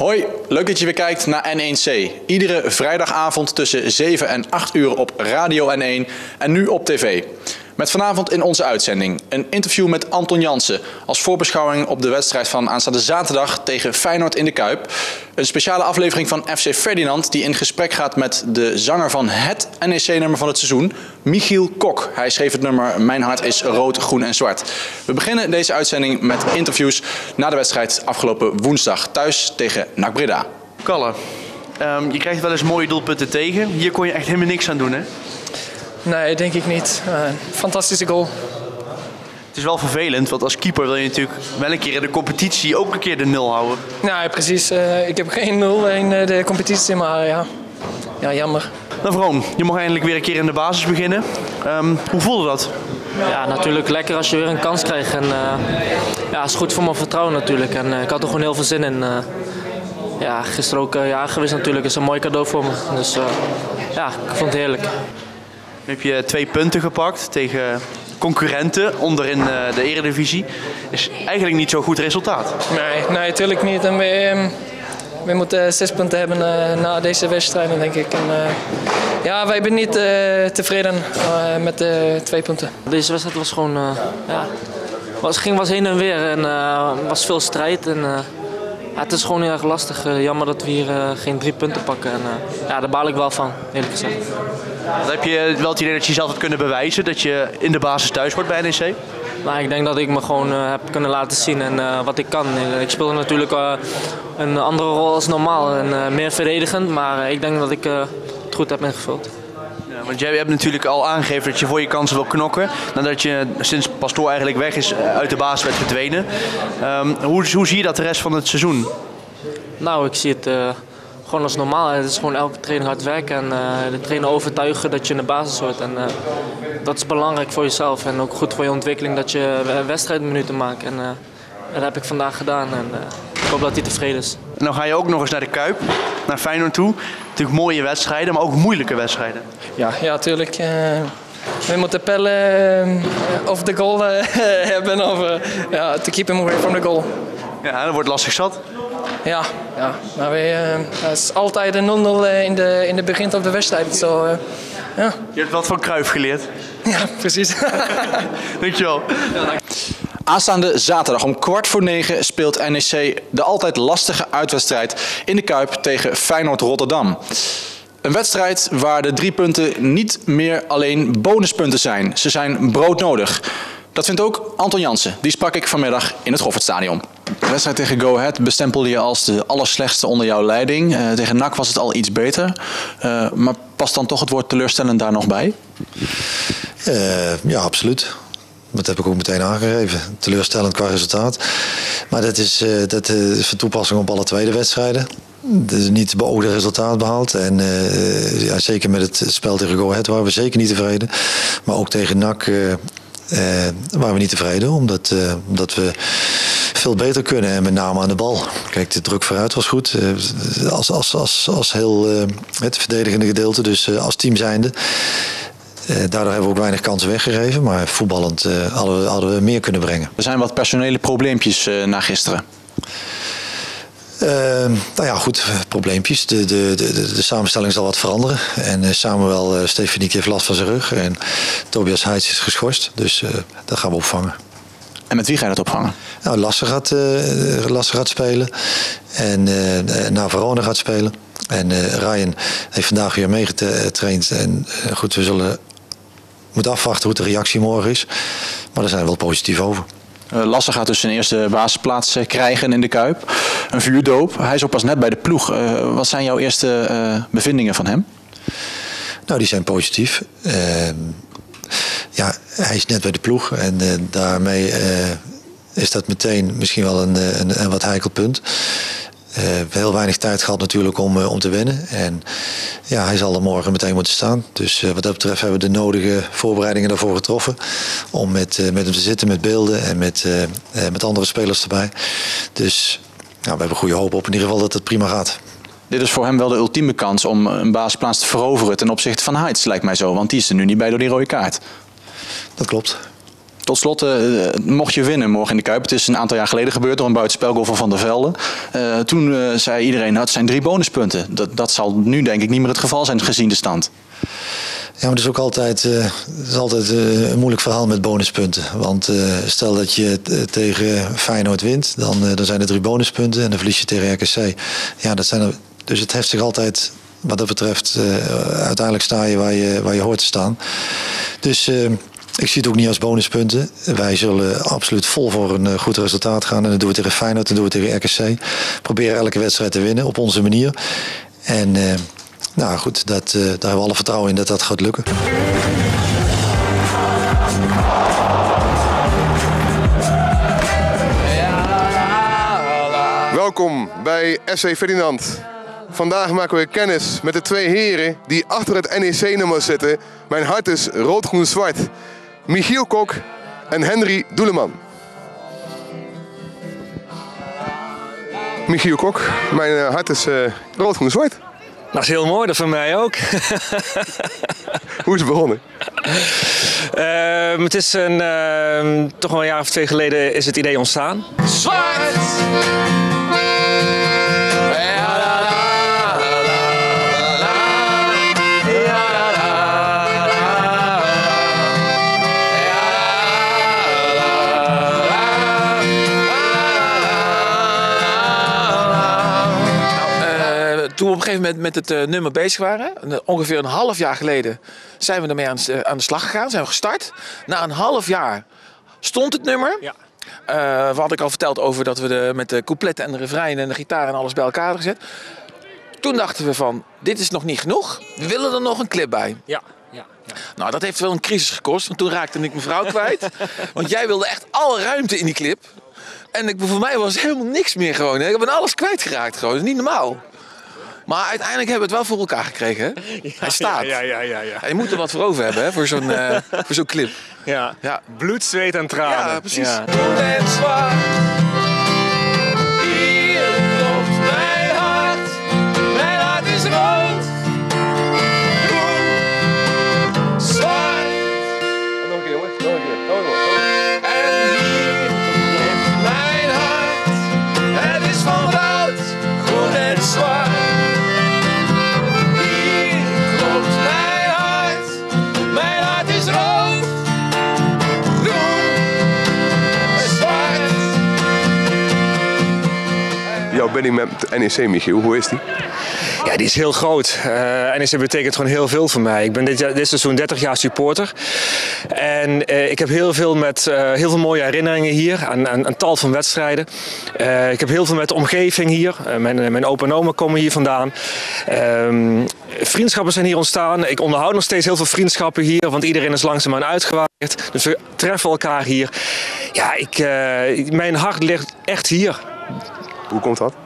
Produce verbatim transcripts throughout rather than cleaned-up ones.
Hoi, leuk dat je weer kijkt naar N één C. Iedere vrijdagavond tussen zeven en acht uur op Radio N één en nu op tv. Met vanavond in onze uitzending een interview met Anton Jansen als voorbeschouwing op de wedstrijd van aanstaande zaterdag tegen Feyenoord in de Kuip. Een speciale aflevering van F C Ferdinand die in gesprek gaat met de zanger van het N één C-nummer van het seizoen, Michiel Kok. Hij schreef het nummer Mijn hart is rood, groen en zwart. We beginnen deze uitzending met interviews na de wedstrijd afgelopen woensdag thuis tegen N A C Breda. Kalle, um, je krijgt wel eens mooie doelpunten tegen. Hier kon je echt helemaal niks aan doen, hè? Nee, denk ik niet. Uh, fantastische goal. Het is wel vervelend, want als keeper wil je natuurlijk wel een keer in de competitie ook een keer de nul houden. Nou, precies. Uh, ik heb geen nul in uh, de competitie, maar ja, ja jammer. Nou Vroom, je mag eindelijk weer een keer in de basis beginnen. Um, hoe voelde dat? Ja, natuurlijk lekker als je weer een kans krijgt. En, uh, ja, het is goed voor mijn vertrouwen natuurlijk. En uh, ik had er gewoon heel veel zin in. Uh, ja, gisteren ook uh, ja, geweest natuurlijk. Het is een mooi cadeau voor me. Dus uh, ja, ik vond het heerlijk. Nu heb je twee punten gepakt tegen concurrenten onderin de Eredivisie. Is eigenlijk niet zo'n goed resultaat. Nee, nee, natuurlijk niet. En we, we moeten zes punten hebben uh, na deze wedstrijden, denk ik. En, uh, ja, wij zijn niet uh, tevreden uh, met de twee punten. Deze wedstrijd was gewoon, uh, ja, was, ging was heen en weer en uh, was veel strijd. En, uh, ja, het is gewoon heel erg lastig. Uh, jammer dat we hier uh, geen drie punten pakken. En, uh, ja, daar baal ik wel van, eerlijk gezegd. Dan heb je wel het idee dat je jezelf hebt kunnen bewijzen dat je in de basis thuis wordt bij N één C? Nou, ik denk dat ik me gewoon uh, heb kunnen laten zien en uh, wat ik kan. Ik speelde natuurlijk uh, een andere rol als normaal en uh, meer verdedigend, maar uh, ik denk dat ik uh, het goed heb ingevuld. Ja, want jij hebt natuurlijk al aangegeven dat je voor je kansen wil knokken. Nadat je sinds Pastoor eigenlijk weg is uit de basis werd verdwenen. Um, hoe, hoe zie je dat de rest van het seizoen? Nou, ik zie het uh, gewoon als normaal. Het is gewoon elke training hard werken en uh, de trainer overtuigen dat je in de basis hoort. En, uh, dat is belangrijk voor jezelf en ook goed voor je ontwikkeling dat je wedstrijdminuten maakt. En, uh, dat heb ik vandaag gedaan en uh, ik hoop dat hij tevreden is. En dan ga je ook nog eens naar de Kuip, naar Feyenoord toe. Natuurlijk mooie wedstrijden, maar ook moeilijke wedstrijden. Ja, ja tuurlijk. Uh, we moeten pellen uh, of de goal uh, hebben of uh, yeah, to keep him away from the goal. Ja, dat wordt lastig zat. Ja, ja. Maar we, uh, het is altijd een nul nul in de, in de begin van de wedstrijd. So, uh, ja. Je hebt wat van Cruijff geleerd. Ja, precies. Dankjewel. Aanstaande zaterdag om kwart voor negen speelt N E C de altijd lastige uitwedstrijd in de Kuip tegen Feyenoord Rotterdam. Een wedstrijd waar de drie punten niet meer alleen bonuspunten zijn. Ze zijn broodnodig. Dat vindt ook Anton Jansen. Die sprak ik vanmiddag in het Goffertstadion. De wedstrijd tegen Go Ahead bestempelde je als de allerslechtste onder jouw leiding. Uh, tegen N A C was het al iets beter. Uh, maar past dan toch het woord teleurstellend daar nog bij? Uh, ja, absoluut. Dat heb ik ook meteen aangegeven. Teleurstellend qua resultaat. Maar dat is, uh, dat is van toepassing op alle tweede wedstrijden. Dus niet het beoogde resultaat behaald. En uh, ja, zeker met het spel tegen Go Ahead waren we zeker niet tevreden. Maar ook tegen N A C uh, uh, waren we niet tevreden. Omdat, uh, omdat we veel beter kunnen. En met name aan de bal. Kijk, de druk vooruit was goed. Uh, als, als, als, als heel uh, het verdedigende gedeelte. Dus uh, als team zijnde. Uh, daardoor hebben we ook weinig kansen weggegeven. Maar voetballend uh, hadden, we, hadden we meer kunnen brengen. Er zijn wat personele probleempjes uh, na gisteren. Uh, nou ja, goed, probleempjes. De, de, de, de samenstelling zal wat veranderen. En uh, Samuel uh, Stefaniek heeft last van zijn rug. En Tobias Heitz is geschorst. Dus uh, dat gaan we opvangen. En met wie ga je dat opvangen? Nou, Lasse gaat, uh, Lasse gaat spelen. En uh, Navarone gaat spelen. En uh, Ryan heeft vandaag weer meegetraind. En uh, goed, we zullen moeten afwachten hoe de reactie morgen is. Maar daar zijn we wel positief over. Uh, Lasse gaat dus zijn eerste basisplaats uh, krijgen in de Kuip. Een vuurdoop. Hij is ook pas net bij de ploeg. Uh, wat zijn jouw eerste uh, bevindingen van hem? Nou, die zijn positief. Uh, ja, hij is net bij de ploeg. En uh, daarmee uh, is dat meteen misschien wel een, een, een wat heikel punt. Uh, we hebben heel weinig tijd gehad natuurlijk om, uh, om te wennen. En ja, hij zal er morgen meteen moeten staan. Dus uh, wat dat betreft hebben we de nodige voorbereidingen daarvoor getroffen. Om met, uh, met hem te zitten, met beelden en met, uh, uh, met andere spelers erbij. Dus nou, we hebben goede hoop op in ieder geval dat het prima gaat. Dit is voor hem wel de ultieme kans om een basisplaats te veroveren ten opzichte van Heitz, lijkt mij zo. Want die is er nu niet bij door die rode kaart. Dat klopt. Tot slot, uh, mocht je winnen morgen in de Kuip. Het is een aantal jaar geleden gebeurd door een buitenspelgoal van Van der Velde. Uh, toen uh, zei iedereen, nou, het zijn drie bonuspunten. Dat, dat zal nu denk ik niet meer het geval zijn gezien de stand. Ja, maar het is ook altijd, uh, het is altijd uh, een moeilijk verhaal met bonuspunten. Want uh, stel dat je t- tegen Feyenoord wint, dan, uh, dan zijn er drie bonuspunten. En dan verlies je tegen R K C. Ja, dat zijn er, dus het heft zich altijd, wat dat betreft, uh, uiteindelijk sta je waar, je waar je hoort te staan. Dus uh, ik zie het ook niet als bonuspunten. Wij zullen absoluut vol voor een uh, goed resultaat gaan. En dat doen we tegen Feyenoord, dat doen we tegen R K C. Proberen elke wedstrijd te winnen op onze manier. En... Uh, Nou goed, dat, uh, daar hebben we alle vertrouwen in dat dat gaat lukken. Welkom bij F C Ferdinand. Vandaag maken we kennis met de twee heren die achter het N E C-nummer zitten. Mijn hart is rood-groen-zwart. Michiel Kok en Henry Doeleman. Michiel Kok, mijn uh, hart is uh, rood-groen-zwart. Dat is heel mooi, dat voor mij ook. Hoe is het begonnen? Uh, het is een, uh, toch wel een jaar of twee geleden is het idee ontstaan. Zwart! Toen we op een gegeven moment met het uh, nummer bezig waren, ongeveer een half jaar geleden, zijn we ermee aan, uh, aan de slag gegaan, zijn we gestart. Na een half jaar stond het nummer. Ja. Uh, we hadden ik al verteld over dat we de, met de coupletten en de refrein en de gitaar en alles bij elkaar hadden gezet. Toen dachten we van, dit is nog niet genoeg, we willen er nog een clip bij. Ja. Ja, ja. Nou, dat heeft wel een crisis gekost, want toen raakte ik mijn vrouw kwijt. Want jij wilde echt alle ruimte in die clip. En ik, voor mij was het helemaal niks meer gewoon. Hè. Ik ben alles kwijtgeraakt gewoon, dat is niet normaal. Maar uiteindelijk hebben we het wel voor elkaar gekregen. Hè? Ja, hij staat. Ja, ja, ja, ja. Je moet er wat voor over hebben hè, voor zo'n uh, voor zo'n clip. Ja. Ja. Bloed, zweet en tranen. Ja, precies. Ja. En zwart. Hier klopt mijn hart. Mijn hart is rood. Groen. Zwart. Nog een keer jongens, nog een keer. Nog een keer. En hier klopt mijn hart. Het is van goud. Groen en zwart. Jouw benning met N E C, Michiel, hoe is die? Ja, die is heel groot. Uh, N E C betekent gewoon heel veel voor mij. Ik ben dit, dit seizoen dertig jaar supporter. En uh, ik heb heel veel, met, uh, heel veel mooie herinneringen hier aan, aan een tal van wedstrijden. Uh, ik heb heel veel met de omgeving hier. Uh, mijn, mijn opa en oma komen hier vandaan. Uh, vriendschappen zijn hier ontstaan. Ik onderhoud nog steeds heel veel vriendschappen hier, want iedereen is langzaamaan uitgewaaid. Dus we treffen elkaar hier. Ja, ik, uh, mijn hart ligt echt hier. Hoe komt dat?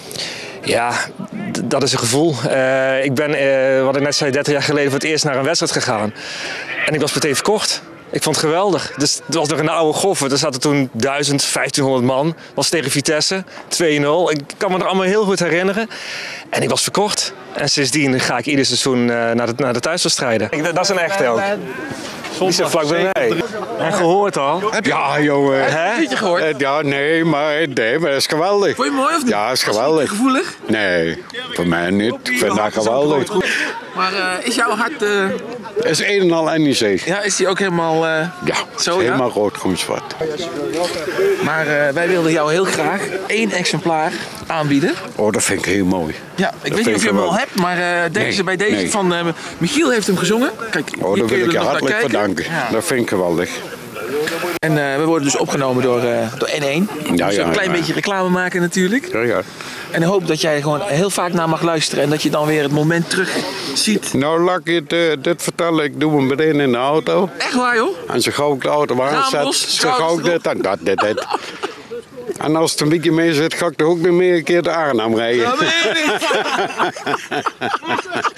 Ja, dat is een gevoel. Uh, ik ben, uh, wat ik net zei, dertig jaar geleden voor het eerst naar een wedstrijd gegaan. En ik was meteen verkocht. Ik vond het geweldig. Dus het was nog een oude Goffen. Er zaten toen duizend, vijftienhonderd man. Was tegen Vitesse, twee nul. Ik kan me er allemaal heel goed herinneren. En ik was verkocht. En sindsdien ga ik ieder seizoen uh, naar, de, naar de thuiswedstrijden. Dat is een echte ook. Die zit vlak bij mij. En gehoord al? Ja, jongen. Heb je het liedje gehoord? Ja, nee, maar, nee, maar dat is geweldig. Vond je het mooi of niet? Ja, dat is geweldig. Gevoelig? Nee, voor mij niet. Ik vind dat geweldig. Maar uh, is jouw hart... Uh... Het is een en al N E C. Ja, is die ook helemaal... Uh... Ja, zo, helemaal ja? rood, groen, zwart. Maar uh, wij wilden jou heel graag één exemplaar aanbieden. Oh, dat vind ik heel mooi. Ja, ik dat weet niet of je hem wel. al hebt, maar uh, deze, nee, bij deze nee. van uh, Michiel heeft hem gezongen. Kijk, Oh, hier dat kun wil ik je er nog hartelijk naar kijken. bedanken. Ja. Dat vind ik geweldig. En uh, we worden dus opgenomen door, uh, door N één. Ja, dus ja, een klein ja. beetje reclame maken natuurlijk. Ja, ja. En ik hoop dat jij gewoon heel vaak naar mag luisteren en dat je dan weer het moment terug ziet. Nou, laat ik je dit, uh, dit vertellen. Ik doe hem meteen in de auto. Echt waar, joh? En zo gauw ik de auto aanzet, Raamlos, zo gauw ik dit en dat, dit, dit. En als het een beetje mee zit, ga ik toch ook nog meer een keer de Arnhem rijden. Ja, weet je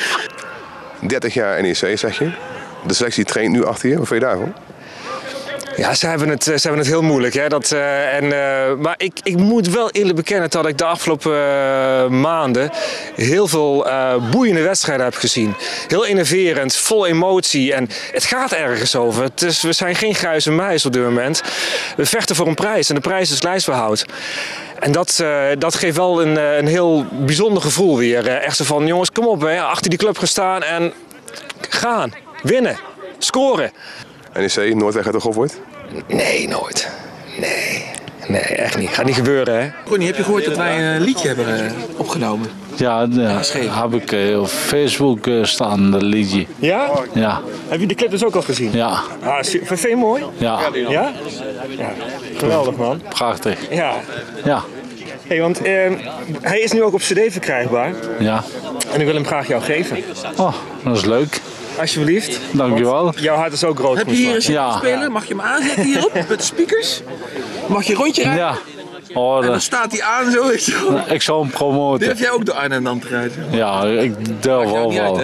niet. dertig jaar N E C, zeg je. De selectie traint nu achter je. Wat vind je daarvan? Ja, ze hebben het, ze hebben het heel moeilijk. Hè? Dat, uh, en, uh, maar ik, ik moet wel eerlijk bekennen dat ik de afgelopen uh, maanden heel veel uh, boeiende wedstrijden heb gezien. Heel innoverend, vol emotie en het gaat ergens over. Het is, we zijn geen grijze muis op dit moment. We vechten voor een prijs en de prijs is lijstbehoud. En dat, uh, dat geeft wel een, een heel bijzonder gevoel weer. Uh, echt zo van, jongens, kom op, hè, achter die club gaan staan en gaan, winnen, scoren. N E C, Noordweg uit de Gofwoord? Nee, nooit. Nee, nee, echt niet. Gaat niet gebeuren, hè? Ronnie, heb je gehoord dat wij een liedje hebben uh, opgenomen? Ja, dat heb ik uh, op Facebook uh, staan, dat liedje. Ja? Ja. Heb je de clip dus ook al gezien? Ja. Ah, vind je mooi? Ja. Ja? Ja. Geweldig, man. Prachtig. Ja. Ja. Hey, want uh, hij is nu ook op cd verkrijgbaar. Ja. En ik wil hem graag jou geven. Oh, dat is leuk. Alsjeblieft. Dankjewel. Jouw hart is ook rood. Heb je hier eens ja. spelen? Mag je hem aanzetten hierop met de speakers? Mag je een rondje rijden? Ja. Oh, en dan staat hij aan zo. zo. Ik zou hem promoten. Durf jij ook door Arnhem dan te rijden? Ja, ik durf wel wel.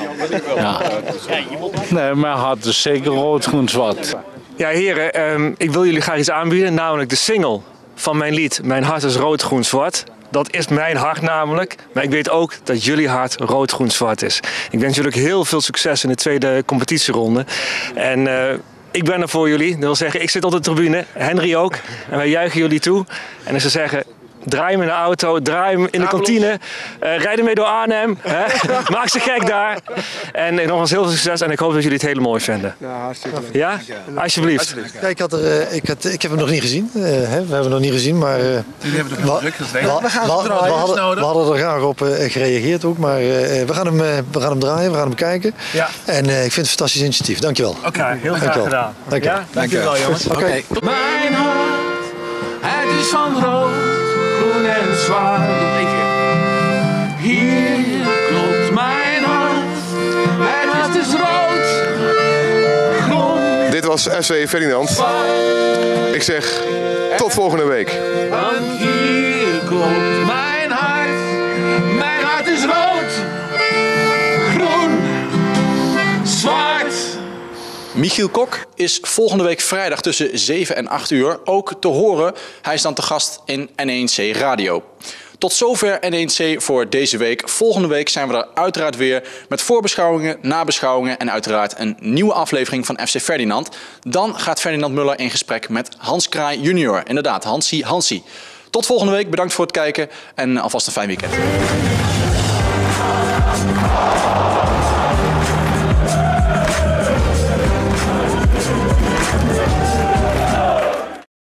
Ja. Nee, mijn hart is zeker rood, groen, zwart. Ja, heren, um, ik wil jullie graag iets aanbieden, namelijk de single van mijn lied Mijn hart is rood, groen, zwart. Dat is mijn hart namelijk, maar ik weet ook dat jullie hart rood, groen, zwart is. Ik wens jullie heel veel succes in de tweede competitieronde. En uh, ik ben er voor jullie. Dat wil zeggen, ik zit op de tribune, Henry ook. En wij juichen jullie toe. En ik zou zeggen, draai hem in de auto, draai hem in de kantine. Uh, rijd ermee door Arnhem. Hè? Maak ze gek daar. En uh, nogmaals heel veel succes en ik hoop dat jullie het heel mooi vinden. Ja, hartstikke leuk. Ja? Alsjeblieft. Ja, ik, had er, uh, ik, had, ik heb hem nog niet gezien. Uh, hè? We hebben hem nog niet gezien, maar... Uh, Jullie hebben het nog druk, dat weet ik. we, we, we, hadden, we hadden er graag op uh, gereageerd ook, maar uh, we, gaan hem, uh, we gaan hem draaien, we gaan hem bekijken. Ja. En uh, ik vind het een fantastisch initiatief. Dankjewel. Oké, okay, heel graag gedaan. Dank je. Ja? Dankjewel, jongens. Oké. Okay. Mijn hart, het is van rood, groen en zwart. Nog één keer. Hier klopt mijn hart, mijn hart is rood, groen. Dit was S V Ferdinand. Ik zeg tot volgende week. Want hier klopt mijn hart, mijn hart is rood, groen, zwart. Michiel Kok is volgende week vrijdag tussen zeven en acht uur ook te horen. Hij is dan te gast in N één C Radio. Tot zover N één C voor deze week. Volgende week zijn we er uiteraard weer met voorbeschouwingen, nabeschouwingen en uiteraard een nieuwe aflevering van F C Ferdinand. Dan gaat Ferdinand Muller in gesprek met Hans Kraai junior. Inderdaad, Hansie Hansie. Tot volgende week, bedankt voor het kijken en alvast een fijn weekend.